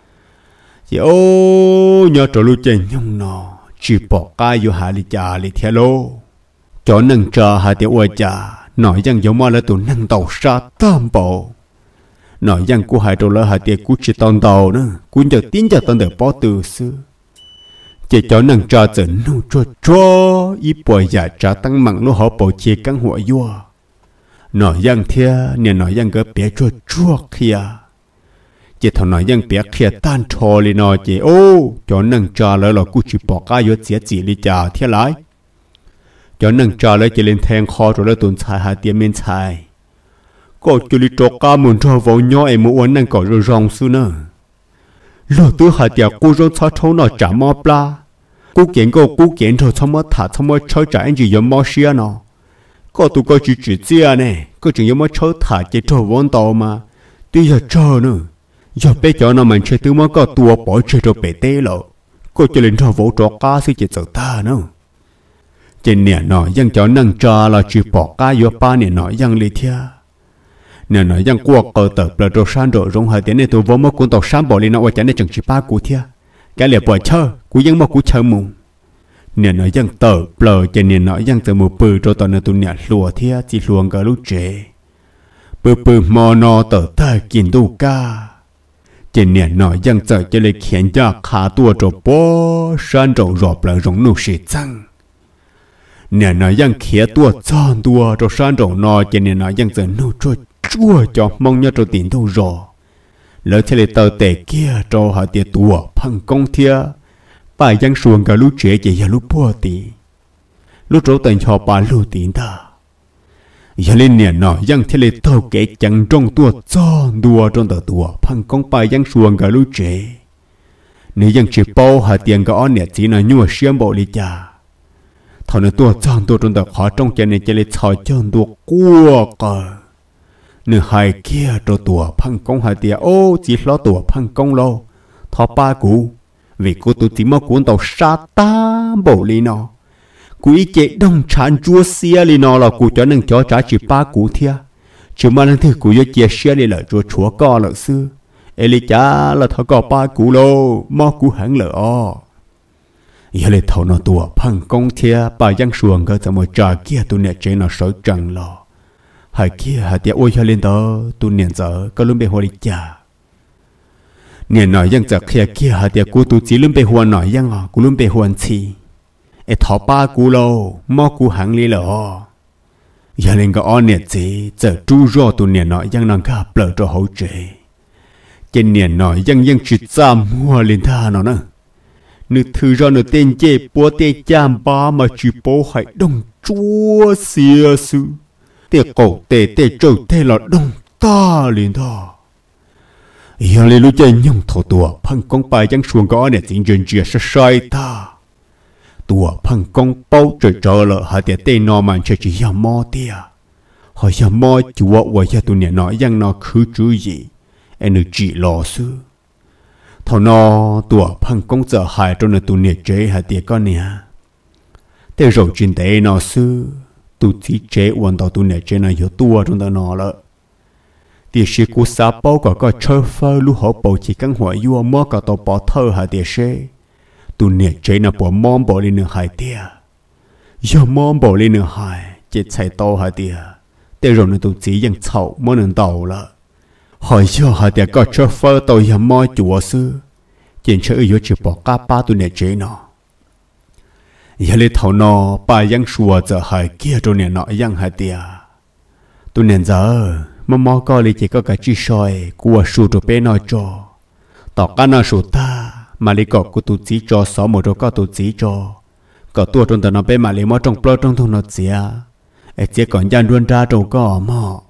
chị ô nhớ trong lúc chế nhung nó chỉ bỏ cái vô hai lịch trả lịch theo lô cho năng tra hai tiểu ơi cha nói rằng giống mà là tụi năng tàu sa tam bộ nói rằng cô hai trâu lỡ hai tiệt cú chỉ tòn tàu nữa cú giờ tiến giờ tòn được bỏ từ xưa chỉ cho năng trà dẫn nô cho cho ít bồi giả trả tăng mặn nó họ bồi chia cắnหัว vua nói rằng thia nè nói rằng cái bé cho chuột kia chỉ thằng nói rằng bé kia tan trò li nói chỉ ô cho năng trà lỡ là cú chỉ bỏ cái vô chỉ chỉ li trà thia lại cho năng trà lỡ chỉ lên thang kho rồi lỡ tuần xài hai tiệt men xài có cho li trọc cá muốn cho vào nhỏ em muốn năng có rồi rong xưa nữa lỡ tôi hai tiệt cô rong sao thâu nó trả mò pla cô kiện cô cô kiện rồi sao mà thả sao mà chơi trả anh chỉ giống mò xia nó có tụi cô chỉ chỉ chia nè có chỉ giống mà chơi thả chỉ cho vốn tàu mà tuy giờ chơi nữa giờ bé cho nó mình chơi từ mà có tua bỏ chơi cho bé tê lộ cô cho lên cho vỗ trọc cá sẽ chỉ sợ ta nữa trên nè nói rằng cho năng trà là chỉ bỏ cá vô ba nè nói rằng li thia nè nói rằng qua cờ tập là đồ san đồ rong hai tiếng này tôi vốn mất cuốn tàu san bỏ lên nó qua chả nên chẳng chỉ ba cú thia cái lẽ bỏ chơi cú vẫn mất cú chơi mù nè nói rằng tờ bờ trên nè nói rằng từ một bự cho tao nè tôi nè lùa thia chỉ luồng cả lúc trẻ bự bự mò nò tờ taกิน tu ca trên nè nói rằng giờ cho lấy khiến cho khá tua cho bó san đồ rọp là rong nụ sĩ chăng nè nói rằng khía tua chọn tua cho san đồ nò trên nè nói rằng giờ nụ cho chua cho mong nhớ cho tiền đâu rồi lỡ thế là tờ tệ kia cho họ tiền tua phăng công thia bà giang xuồng cả lúc trẻ chỉ là lúc bùa tì lúc trâu tiền cho bà lưu tiền ta giờ lên nè nói giang thế là tờ kể chẳng trong tua cho đua trong tờ tua phăng công bà giang xuồng cả lúc trẻ nếu dân chỉ bao hà tiền cái on nè chỉ là nhua xiêm bộ li cha thằng này tua chọn tua trong tập khó trong chân này chỉ lấy chọi chân tua cua cờ nửa hai kia cho tua phăng công hà tiền ô chỉ lo tua phăng công lâu thọ ba cú vì cô tụi chỉ mất cuốn tàu sa ta bộ li nó cú ý chế đông chán chúa xia li nó là cú cho nên cho trả chỉ ba cú thia chỉ mà nên thứ cú cho chia xia li là chúa chúa co lợi sư Eli cha là thọ có ba cú lô mò cú hẳn lỡ o giờ lấy thầu nó tua phăng công thia bà giang xuồng cơ cho một trà kia tụi nè chế nó soi trăng lo hai kia hai tia ôi cho lên đó tụi nè giờ có luôn bị hoa đi cha nè nói giang giờ kia kia hai tia cú tụi chỉ luôn bị hoa nói giang à cú luôn bị hoa chi e thọ ba cú lô mò cú hẳn li lỡ giờ lên cái on nè chỉ giờ chú rô tụi nè nói giang năng cả bờ cho hậu chế trên niên nói dân dân chỉ chạm mua lên tha nó nè nữ thứ ra nữ tên chế bố tê chạm ba mà chỉ bố hãy đông chúa xìa sư tê cổ tê tê trâu tê là đông ta lên tha giờ lên lúc chơi nhung thổ tùa phăng công bài dân xuồng có nè chính dân chia sẽ sai ta tùa phăng công bao trời trời lợ hạ tê tê nó mà chơi chỉ giờ mò tê hỏi giờ mò chúa và giờ tụi nè nói dân nó cứ chú gì anh chỉ lo sư thằng nó tua phăng công giờ hại cho nó tụi nè chế hại tiệt con nè thế rồi chuyện tế nó sư tụi chỉ chế hoàn toàn tụi nè chế nó yếu tua trong đó nó lợ tiệt sĩ cú sa bao cả cái chơi phơi lú họ bầu chỉ căng hỏi vua mò cả tàu bỏ thơ hại tiệt sĩ tụi nè chế nó bỏ mom bỏ lên nửa hại tiệt giờ mom bỏ lên nửa hại chết chạy to hại tiệt thế rồi nó tụi chỉยังchậu mò nửa tàu lợ hỏi cho họ để có cho phơ tôi hiểm môi chúa sư chuyện chơi yếu chỉ bỏ cá ba tụi này chế nó giờ lấy thầu nó ba yang xua giờ hai kia tụi này nọ yang hai tia tụi này giờ mà mò coi li chỉ có cái chi soi của su tụi bé nói cho tỏ cá nó su ta mà li có của tụi chỉ cho sáu một rồi có tụi chỉ cho có tua trong tụi nó bé mà li mò trong plo trong thùng nó chia ấy chỉ còn gian luôn ra trong có mò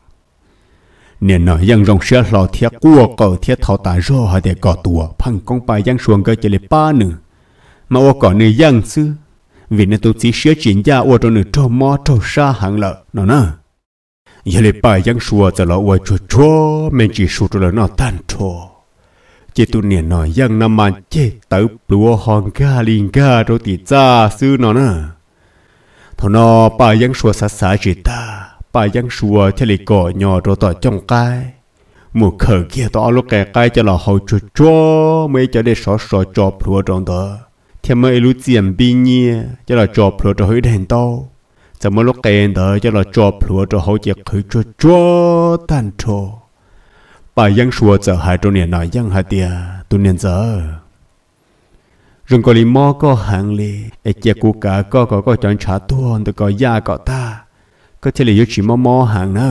nè nói yang rong xe lò thiệt cua cờ thiệt thọ tài rô hay để cọ tua phăng công bài yang xuồng cơ chỉ lấy ba nữa mà ô cọ này yang sư vì nên tôi chỉ xé chuyện ra ô trong nửa trâu mò trâu sa hàng lợ nó nè giờ lấy bài yang xuồng giờ lọ ô chua chua mình chỉ sụt rồi nó tan chua chỉ tôi nè nói yang nằm mà chế tự lúa hòn ga linh ga rồi thì ra sư nó nè thọ nó bài yang xuồng sát sát chỉ ta bà dân xua cho lịch cổ nhỏ rồi tỏ trong cái một khởi kia tỏ lúc cái cái cho là hậu chuột chua mấy cho để xóa xóa chọp lúa trong đó thì mấy lúc tiền bi nhia cho là chọp lúa cho hơi đèn to giờ mấy lúc cái đó cho là chọp lúa cho hậu chỉ khởi chuột chua tan chua bà dân xua giờ hai trong年nói dân hai tia tu年giờ rừng có li mò có hàng li ai chia cú cả có có có chọn trả tuôn từ có gia có ta có thể là yếu chỉ mò mò hàng nữa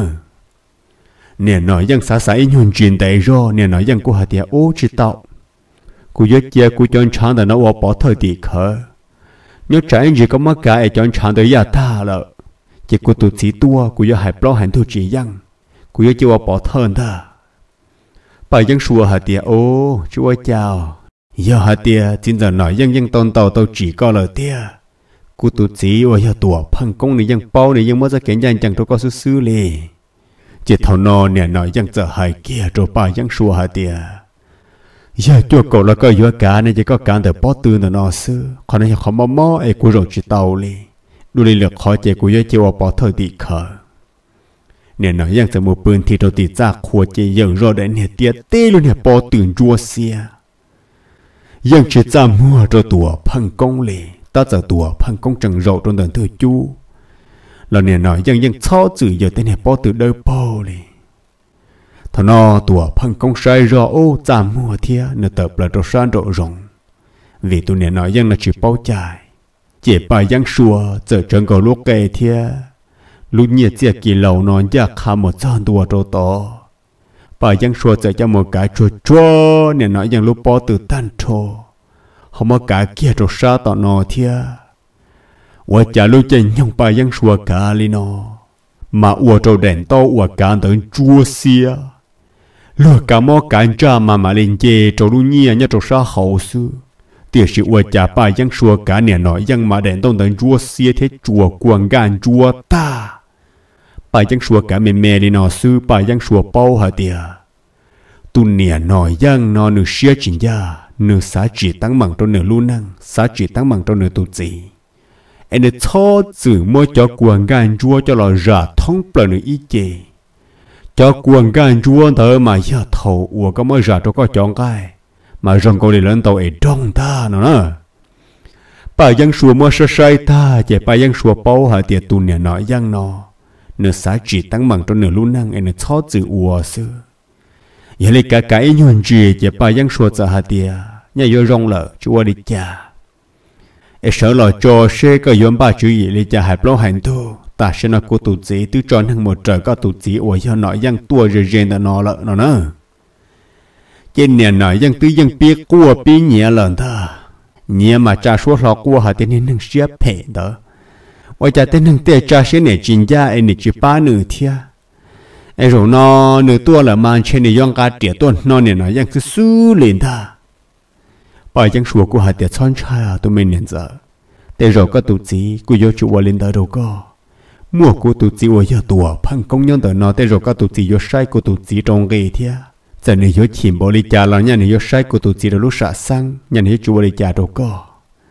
nè nói dân xã xã in hồn truyền đại rồi nè nói dân của hạt địa ô chỉ tạo cô yếu chia cô chọn chọn để nó bỏ thời tỷ khờ nhớ trái gì có mất cái chọn chọn tới giờ ta là chỉ cô tụt chỉ tua cô yếu hại bao hành thu chỉ dân cô yếu chưa bỏ thời ta bài dân xua hạt địa ô chúa chào giờ hạt địa chính giờ nói dân dân tôn tàu tàu chỉ có lời tia cú tụt chỉ ở nhà tùa phăng công này dân bao này dân mới ra kiện dân chẳng đâu có sư sư lì chỉ thầu nọ nè nói dân giờ hai kia rồi ba dân xua hai tia giờ cho cậu là có yếu cả này chỉ có cả từ bao tư là nó sư còn này họ mò mò ấy cú rồi chỉ tàu lì đôi lì lực khó chỉ cú yếu chỉ vào bỏ thời tỷ khờ nè nói dân giờ một bên thì đầu tỷ ra khua chỉ dân rồi đến nè tia tê luôn nè bao tưởng chua xia dân chỉ ra mua rồi tùa phăng công lì ta giờ tùa phăng công trần rộ trong đợt thứ chú là nè nói dân dân khó chữ giờ tên này bao từ đời bao lì thằng nó tùa phăng công sai rõ ô chạm mua thia nè tập là đồ san rộ rộng vì tụi nè nói dân là chỉ bao chạy chỉ bài dân xua giờ chân cầu lúc kề thia lúc nhiệt chia kỳ lầu non ra khá một chân tùa trâu to bài dân xua giờ cho một cái chua chua nè nói dân lúc bao từ tan trô không có cả kia rồi sao tao nói thia, và chả lúc chơi nhung bài dân xua cả li nó, mà ua trâu đèn to ua cả tới chua xia, lừa cả mò cả cha mà mà lên chơi trâu lu nhia nhá trâu sao hậu sư, tiệt sự uất trả bà giang xua cả nè nói giang mà đèn tông tận chúa xia thế chúa quang gan chúa ta bà giang xua cả mẹ mẹ đi nó sư bà giang xua bao hả tiệt tu nè nói giang nó nửa xia chính gia nửa xã chỉ tăng bằng trong nửa lu năng xã chỉ tăng bằng trong nửa tu gì anh ấy cho chữ mua cho quần gan chúa cho là giả thông bờ nửa ý chê cho quần gan chúa thở mà giờ thầu ủa có mới giả cho có chọn cái mà rong cô đi lên tàu ấy đông ta nó nè bà giang xua mua sơ sai ta chỉ bà giang xua bao hả tiệt tu nè nói giang nó nửa xã chỉ tăng bằng trong nửa lu năng anh ấy cho chữ ủa xưa giờ lấy cả cái nhuận gì chỉ bà giang xua cho hả tiệt nhà vô rong lợ chúa đi cha e sợ lo cho xe có yếm ba chữ gì lấy cha hẹp lo hành tu ta sẽ nói cô tụt gì từ tròn hàng một trời có tụt gì ủa cho nói giang tua rồi rèn ta nó lợ nó nữa trên nền nói giang tứ giang biết cua bí nhẹ lần ta nhẹ mà cha số lo cua hả tên nên xếp phê đó ôi cha tên nên tê cha sẽ nè chính gia em nè chỉ ba nửa thia em rồi nó nửa tua là mang trên nè yong cá trẻ tuần nó nè nói giang cứ xứ liền ta bà giang xua của hạt tiệt son trai à tụi mình nhận giờ để rồi có tụt gì của vô chủ lên tới đâu có mua của tụt gì ở giờ tua phăng công nhân tới nó để rồi có tụt gì vô sai của tụt gì trong cái thia giờ này vô chìm bỏ đi trả là nhà này vô sai của tụt gì lúc xả sang nhà này chủ đi trả đâu có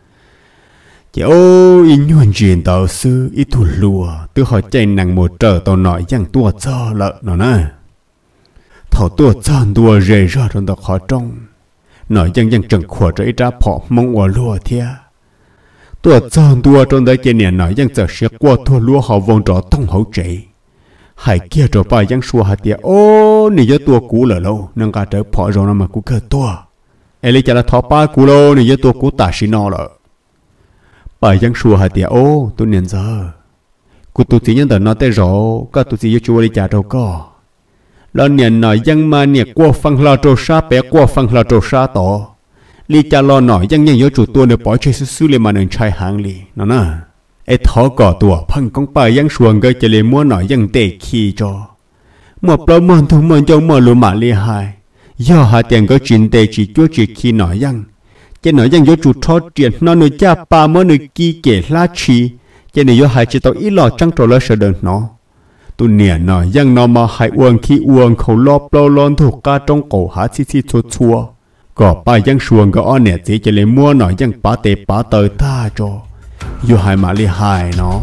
chỉ ôi in nhuận chuyện tàu sư ít thủ lùa từ họ chạy nặng một trở tàu nói giang tua cho lợ nó nè thầu tua chọn tua rề ra trong tàu khó trong nói dân dân trần khỏa trở ra phỏ mong ở lúa thia tua chọn tua trong đấy trên nền nói dân giờ sẽ qua thua lúa họ vòng trọ tông hậu trị hải kia rồi bà dân xua hạt tiệt ô này với tua cũ lỡ lâu nâng cả trở phỏ rồi mà cũ cơ tua em lấy cho là thọ ba cũ lâu này với tua cũ ta xí no lợ bà dân xua hạt tiệt ô tôi nhận giờ cũ tôi chỉ nhân tờ nó tới rồi có tôi chỉ với chúa đi trả đâu có lo nhận nói dân mà nè qua phăng lo trâu sa bé qua phăng lo trâu sa tổ li cha lo nói dân nhân nhớ chủ tua được bỏ chơi xứ xứ lên mà nên trai hàng li nó nè ấy thọ cỏ tua phăng con bài dân xuồng cái chỉ lên mua nói dân tệ khi cho một bao mòn thùng mòn cho mòn luôn mà li hai do hạ tiền có chuyện tệ chỉ chúa chỉ khi nói dân cái nói dân nhớ chủ thoát tiền nó nơi cha ba món nơi kia kể lá chi cái này do hai chỉ tao ít lo trăng trò lo sợ đợt nó tu nè nói dân nó mà hãy uống khi uống khẩu lóp lâu lon thuộc ca trong cổ há xí xí chua chua có bài dân xuồng có on nè chỉ chỉ lấy mua nói dân bá tệ bá tới ta cho dù hai mà li hai nó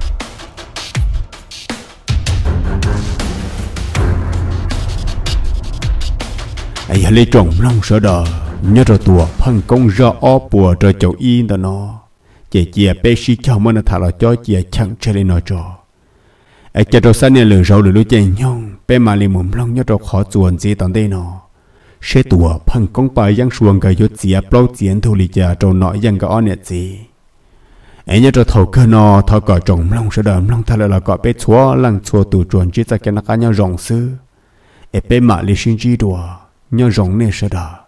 ấy lấy trồng long sợ đờ nhớ rồi tua phăng công ra ó bùa rồi chậu yên đó nó chỉ chia bé xí cho mà nó thả là cho chia chẳng chơi lên nó cho ai cho tôi sáng nay lừa rau lừa lúa chạy nhông bé mà liền mồm long nhớ tôi khó chuồn gì tận đây nó sẽ tua phăng công bài giang xuồng cái vô chia bao chiến thu lì cha trâu nói giang cái on nhật gì ai nhớ tôi thầu cơ nó thầu cỏ trồng long sẽ đờm long thay là cỏ bé chúa lăng chúa tủ chuồn chỉ ra cái nó cá nhau rồng sư ai bé mà liền sinh chi đùa nhau rồng này sẽ đờ